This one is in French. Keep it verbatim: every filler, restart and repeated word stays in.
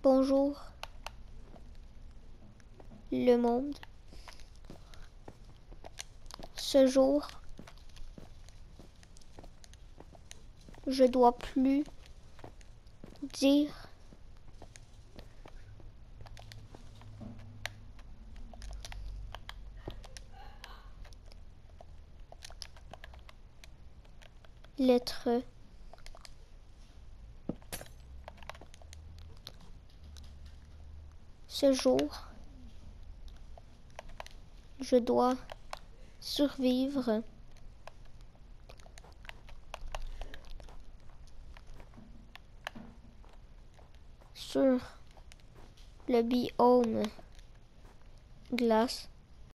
Bonjour, le monde. Ce jour, je dois plus dire lettre. Ce jour, je dois survivre sur le biome glace.